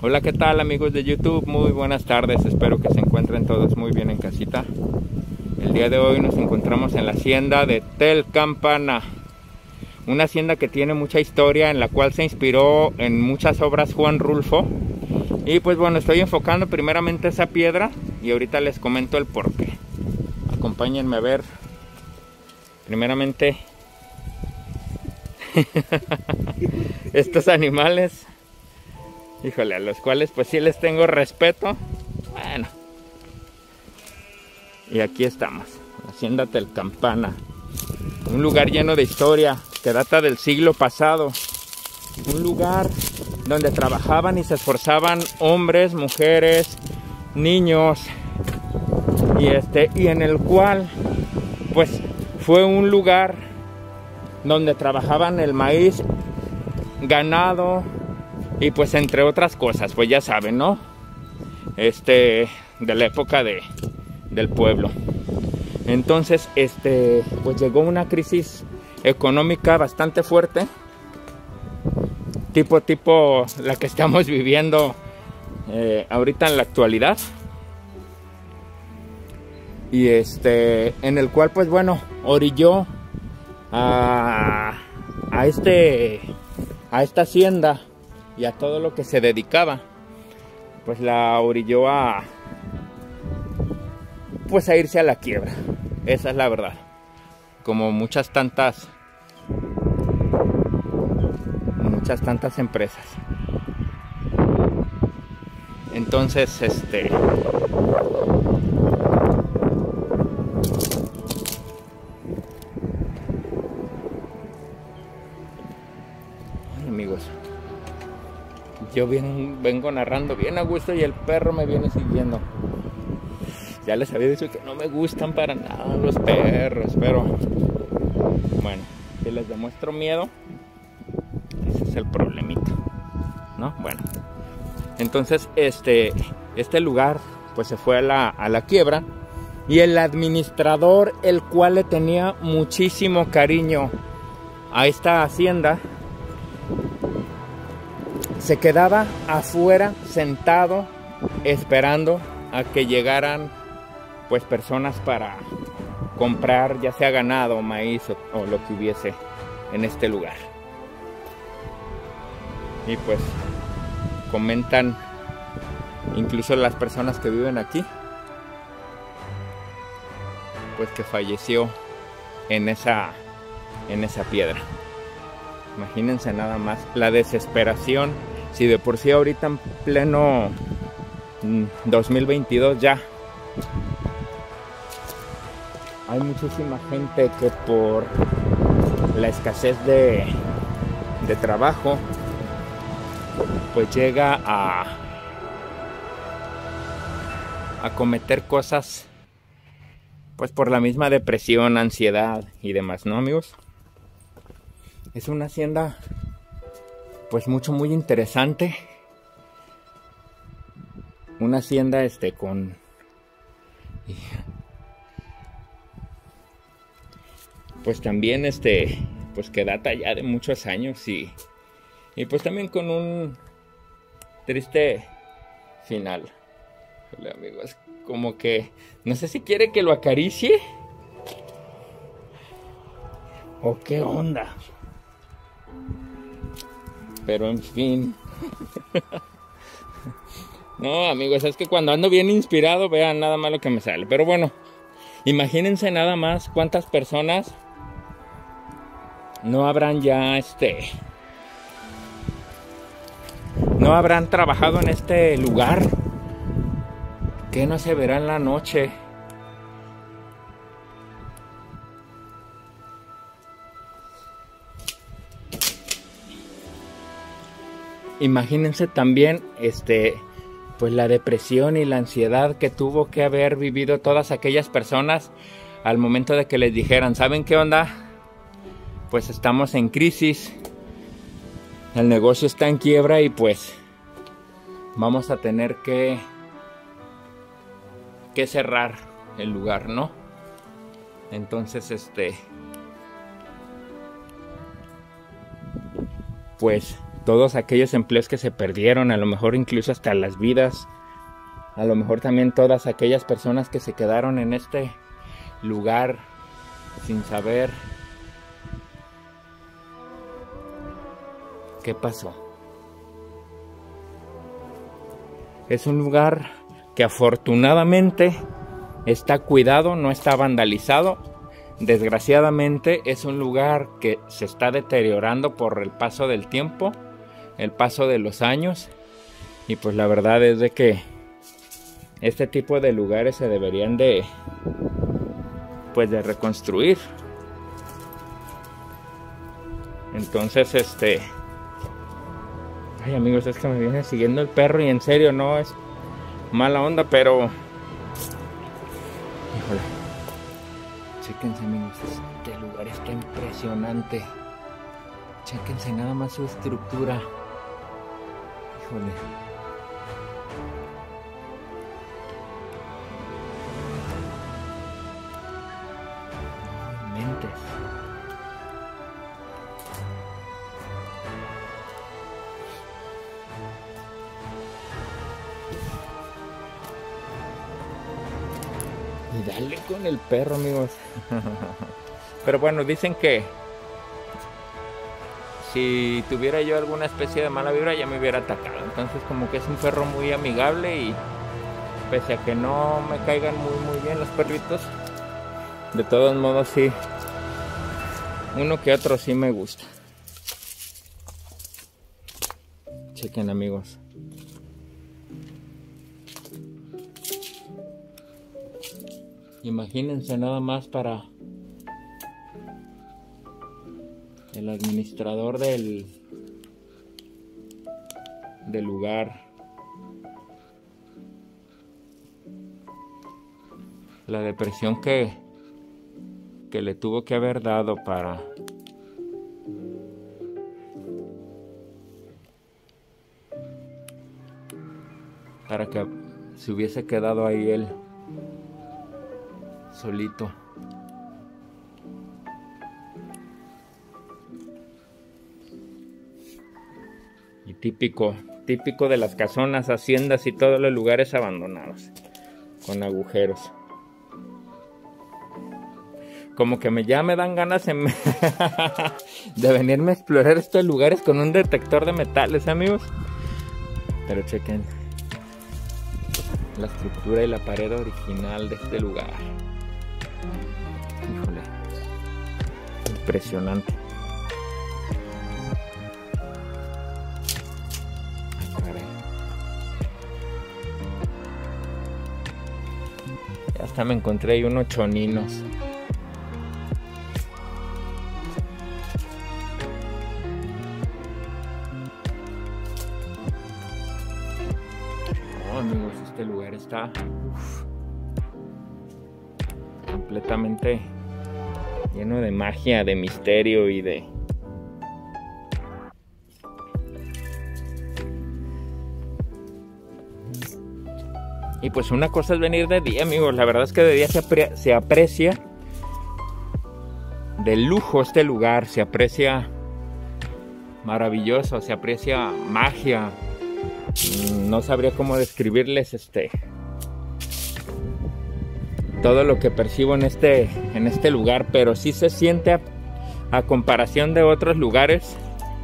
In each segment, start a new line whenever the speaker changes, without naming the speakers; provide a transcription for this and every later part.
Hola, ¿qué tal amigos de YouTube? Muy buenas tardes, espero que se encuentren todos muy bien en casita. El día de hoy nos encontramos en la hacienda de Telcampana, una hacienda que tiene mucha historia, en la cual se inspiró en muchas obras Juan Rulfo. Y pues bueno, estoy enfocando primeramente esa piedra y ahorita les comento el porqué. Acompáñenme a ver primeramente estos animales. Híjole, a los cuales pues sí les tengo respeto. Bueno. Y aquí estamos, Hacienda Telcampana. Un lugar lleno de historia que data del siglo pasado. Un lugar donde trabajaban y se esforzaban hombres, mujeres, niños. Y en el cual pues fue un lugar donde trabajaban el maíz, ganado. Y pues entre otras cosas, pues ya saben, ¿no? De la época del pueblo. Entonces, pues llegó una crisis económica bastante fuerte. Tipo la que estamos viviendo ahorita en la actualidad. Y en el cual, pues bueno, orilló a esta hacienda y a todo lo que se dedicaba, pues la orilló a irse a la quiebra. Esa es la verdad, como muchas tantas empresas. Entonces amigos, yo vengo narrando bien a gusto y el perro me viene siguiendo. Ya les había dicho que no me gustan para nada los perros, pero bueno, si les demuestro miedo, ese es el problemita, ¿no? Bueno, entonces este lugar pues se fue a la quiebra, y el administrador, el cual le tenía muchísimo cariño a esta hacienda, se quedaba afuera sentado esperando a que llegaran pues personas para comprar ya sea ganado, maíz o lo que hubiese en este lugar. Y pues comentan incluso las personas que viven aquí, pues que falleció en esa piedra. Imagínense nada más la desesperación. Si de por sí ahorita en pleno 2022 ya hay muchísima gente que por la escasez de trabajo pues llega a cometer cosas pues por la misma depresión, ansiedad y demás, ¿no, amigos? Es una hacienda pues muy interesante. Una hacienda con pues también pues que data ya de muchos años y pues también con un triste final. Hola, amigos, como que no sé si quiere que lo acaricie o qué onda, pero en fin. No, amigos, es que cuando ando bien inspirado, vean nada más lo que me sale. Pero bueno, imagínense nada más cuántas personas no habrán ya no habrán trabajado en este lugar, que no se verá en la noche. Imagínense también pues la depresión y la ansiedad que tuvo que haber vivido todas aquellas personas al momento de que les dijeran: ¿saben qué onda? Pues estamos en crisis, el negocio está en quiebra y pues vamos a tener que cerrar el lugar, ¿no? Entonces pues todos aquellos empleos que se perdieron, a lo mejor incluso hasta las vidas, a lo mejor también todas aquellas personas que se quedaron en este lugar sin saber qué pasó. Es un lugar que afortunadamente está cuidado, no está vandalizado. Desgraciadamente es un lugar que se está deteriorando por el paso del tiempo, el paso de los años, y pues la verdad es de que este tipo de lugares se deberían de reconstruir. Entonces ay amigos, es que me viene siguiendo el perro y en serio no es mala onda, pero híjole, chéquense amigos, este lugar está impresionante. Chéquense nada más su estructura. Híjole. Mentes. Y dale con el perro, amigos. Pero bueno, dicen que si tuviera yo alguna especie de mala vibra ya me hubiera atacado. Entonces como que es un perro muy amigable y pese a que no me caigan muy bien los perritos, de todos modos sí, uno que otro sí me gusta. Chequen amigos. Imagínense nada más para el administrador del lugar, la depresión que le tuvo que haber dado para que se hubiese quedado ahí él solito. Y típico de las casonas, haciendas y todos los lugares abandonados con agujeros. Como que ya me dan ganas de venirme a explorar estos lugares con un detector de metales, amigos. Pero chequen la estructura y la pared original de este lugar. Híjole, impresionante. Ya hasta me encontré ahí unos choninos. Amigos, este lugar está completamente lleno de magia, de misterio y de pues una cosa es venir de día, amigos. La verdad es que de día se aprecia de lujo este lugar, se aprecia maravilloso, se aprecia magia. No sabría cómo describirles todo lo que percibo en este lugar, pero sí se siente a comparación de otros lugares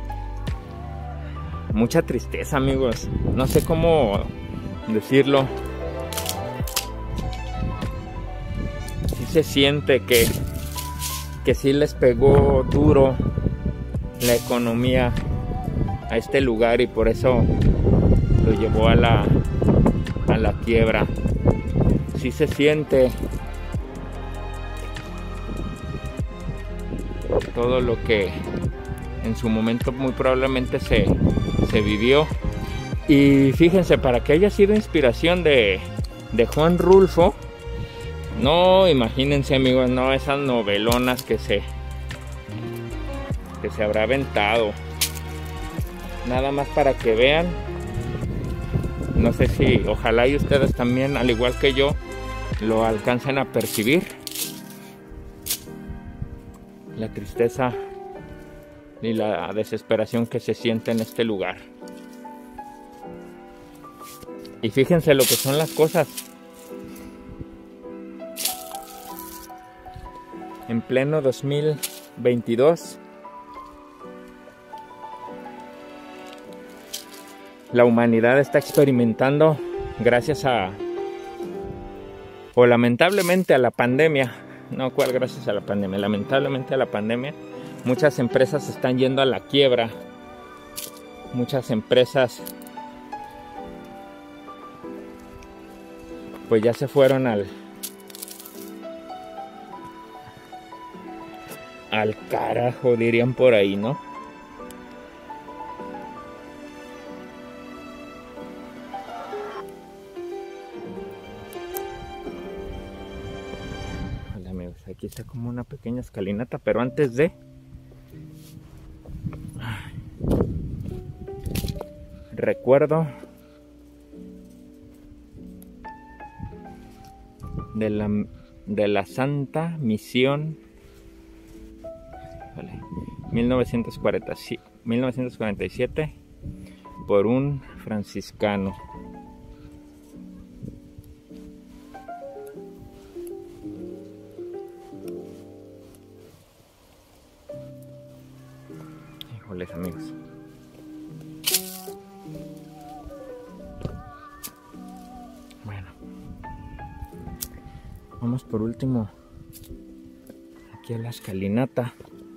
mucha tristeza, amigos. No sé cómo decirlo. Sí se siente que sí les pegó duro la economía a este lugar y por eso lo llevó a la quiebra. Sí se siente todo lo que en su momento muy probablemente se vivió. Y fíjense, para que haya sido inspiración de Juan Rulfo, no, imagínense, amigos, no, esas novelonas que se habrá aventado. Nada más para que vean. No sé si, ojalá y ustedes también, al igual que yo, lo alcancen a percibir. La tristeza y la desesperación que se siente en este lugar. Y fíjense lo que son las cosas. En pleno 2022, la humanidad está experimentando, gracias a, o lamentablemente a la pandemia, no cuál gracias a la pandemia, lamentablemente a la pandemia, muchas empresas están yendo a la quiebra, muchas empresas pues ya se fueron al carajo, dirían por ahí, ¿no? Hola amigos, aquí está como una pequeña escalinata, pero antes de... recuerdo de la Santa Misión 1947 por un franciscano. Híjoles amigos. Bueno, vamos por último aquí a la escalinata.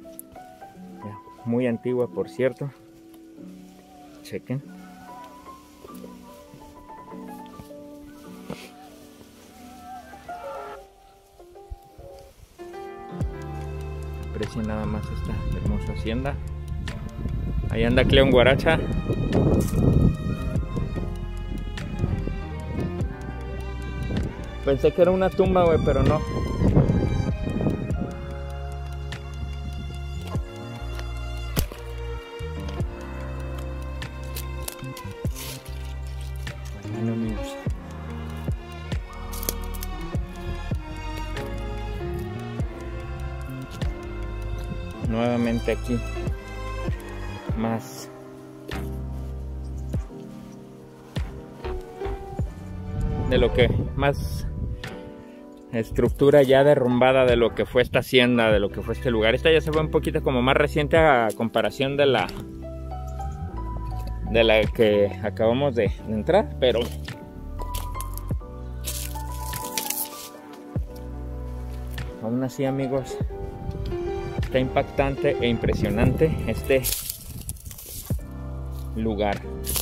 Muy antigua, por cierto. Chequen. Aprecien nada más esta hermosa hacienda. Ahí anda Cleón Guaracha. Pensé que era una tumba, güey, pero no. Bueno, amigos. Nuevamente aquí. Más. De lo que más estructura ya derrumbada de lo que fue esta hacienda, de lo que fue este lugar. Esta ya se ve un poquito como más reciente a comparación de la que acabamos de entrar, pero aún así amigos, está impactante e impresionante este lugar.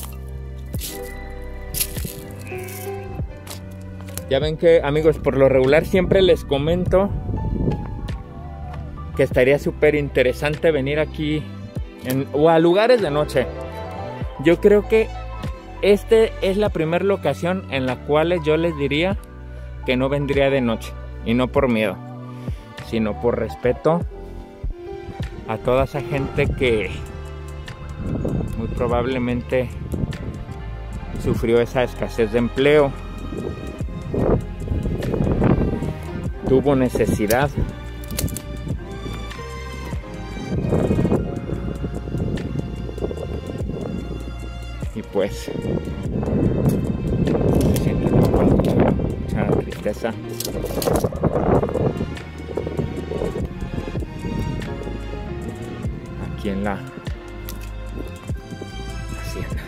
Ya ven que amigos, por lo regular siempre les comento que estaría súper interesante venir aquí o a lugares de noche. Yo creo que esta es la primera locación en la cual yo les diría que no vendría de noche. Y no por miedo, sino por respeto a toda esa gente que muy probablemente sufrió esa escasez de empleo, tuvo necesidad y pues se siente mucha tristeza. Aquí en la hacienda.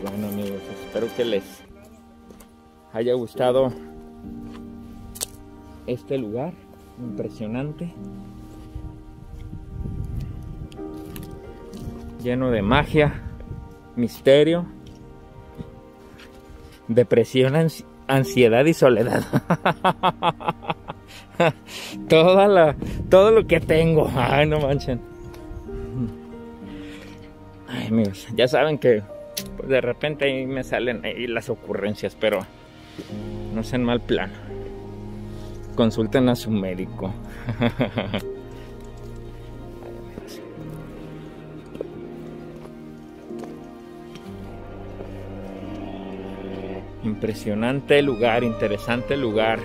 Bueno amigos, espero que les haya gustado este lugar impresionante, lleno de magia, misterio, depresión, ansiedad y soledad. Todo lo que tengo. Ay, no manchen. Ay, amigos, ya saben que pues, de repente ahí me salen ahí las ocurrencias, pero no sean mal plan. Consulten a su médico. Impresionante lugar, interesante lugar.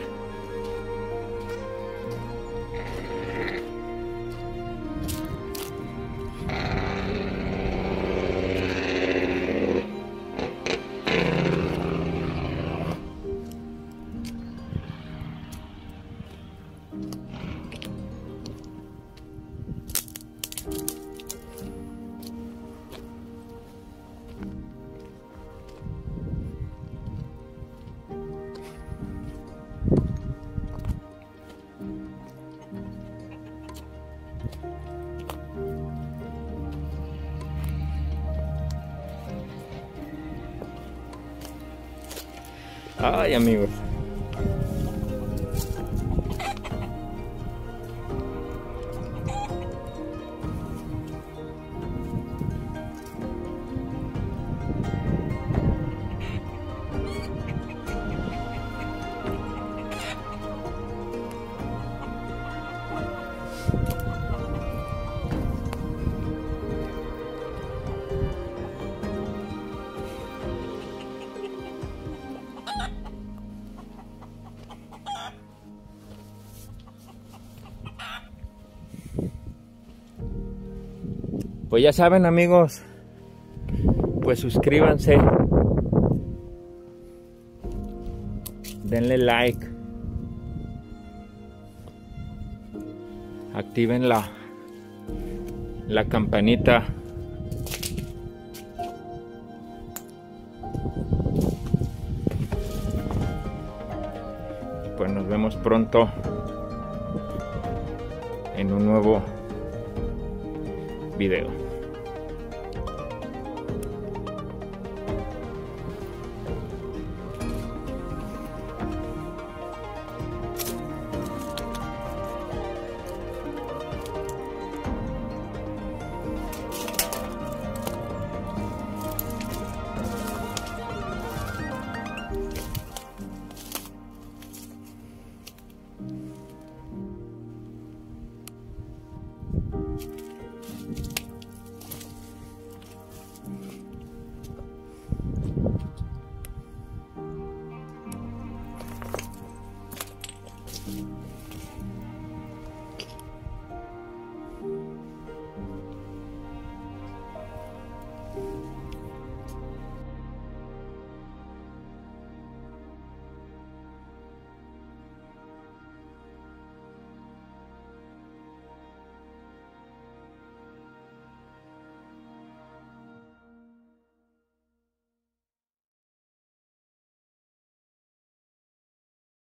Ay, amigos. Pues ya saben amigos, pues suscríbanse, denle like, activen la campanita. Pues nos vemos pronto en un nuevo video.